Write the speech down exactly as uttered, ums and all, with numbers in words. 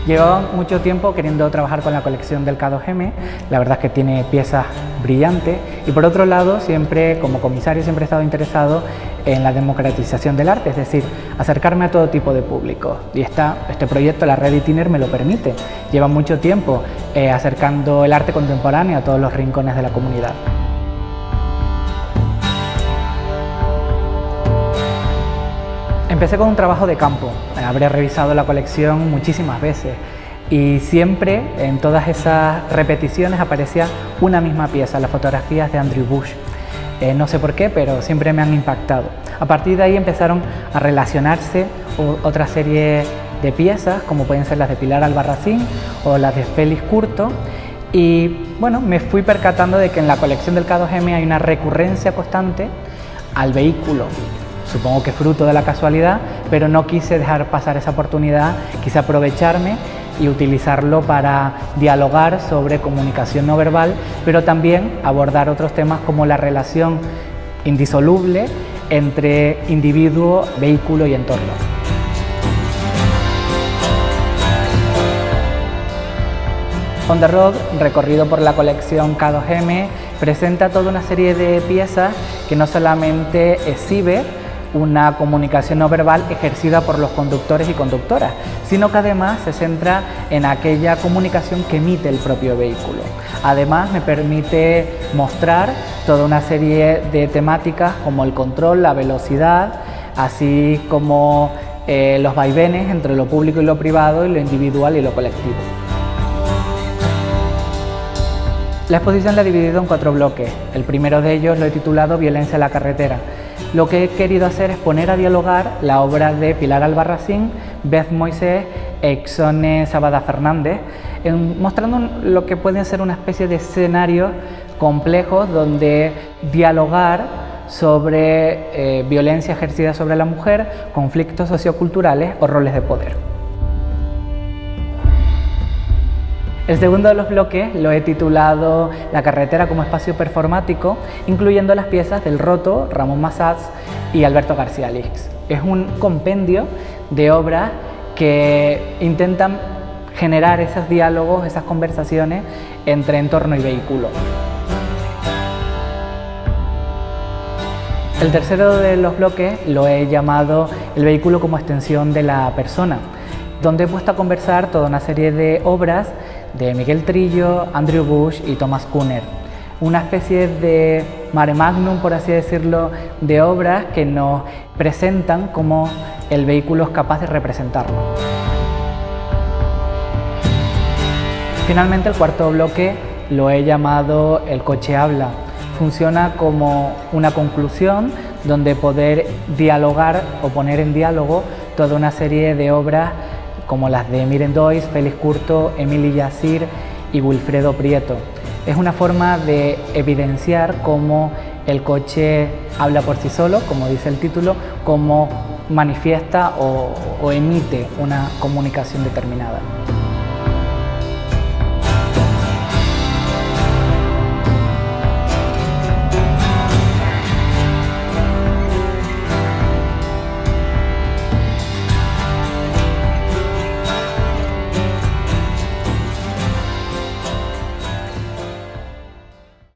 Llevaba mucho tiempo queriendo trabajar con la colección del K dos M, la verdad es que tiene piezas brillantes, y por otro lado, siempre como comisario siempre he estado interesado en la democratización del arte, es decir, acercarme a todo tipo de público, y esta, este proyecto, la Red Itiner, me lo permite. Lleva mucho tiempo eh, acercando el arte contemporáneo a todos los rincones de la comunidad. Empecé con un trabajo de campo, habré revisado la colección muchísimas veces y siempre en todas esas repeticiones aparecía una misma pieza, las fotografías de Andrew Bush. Eh, no sé por qué, pero siempre me han impactado. A partir de ahí empezaron a relacionarse otra serie de piezas, como pueden ser las de Pilar Albarracín o las de Félix Curto, y bueno, me fui percatando de que en la colección del K dos M hay una recurrencia constante al vehículo. Supongo que fruto de la casualidad, pero no quise dejar pasar esa oportunidad, quise aprovecharme y utilizarlo para dialogar sobre comunicación no verbal, pero también abordar otros temas como la relación indisoluble entre individuo, vehículo y entorno. On the Road, recorrido por la colección K dos M, presenta toda una serie de piezas que no solamente exhibe una comunicación no verbal ejercida por los conductores y conductoras, sino que además se centra en aquella comunicación que emite el propio vehículo. Además me permite mostrar toda una serie de temáticas como el control, la velocidad, así como eh, los vaivenes entre lo público y lo privado y lo individual y lo colectivo. La exposición la he dividido en cuatro bloques. El primero de ellos lo he titulado Violencia en la carretera. Lo que he querido hacer es poner a dialogar la obra de Pilar Albarracín, Beth Moisés e Ixone Sabada Fernández, en, mostrando un, lo que pueden ser una especie de escenarios complejos donde dialogar sobre eh, violencia ejercida sobre la mujer, conflictos socioculturales o roles de poder. El segundo de los bloques lo he titulado La carretera como espacio performático, incluyendo las piezas del Roto, Ramón Massats y Alberto García Lix. Es un compendio de obras que intentan generar esos diálogos, esas conversaciones entre entorno y vehículo. El tercero de los bloques lo he llamado El vehículo como extensión de la persona, donde he puesto a conversar toda una serie de obras de Miguel Trillo, Andrew Bush y Thomas Kuhner. Una especie de mare magnum, por así decirlo, de obras que nos presentan cómo el vehículo es capaz de representarlo. Finalmente, el cuarto bloque lo he llamado El coche habla. Funciona como una conclusión donde poder dialogar o poner en diálogo toda una serie de obras como las de Miren Dois, Félix Curto, Emili Yassir y Wilfredo Prieto. Es una forma de evidenciar cómo el coche habla por sí solo, como dice el título, cómo manifiesta o, o emite una comunicación determinada.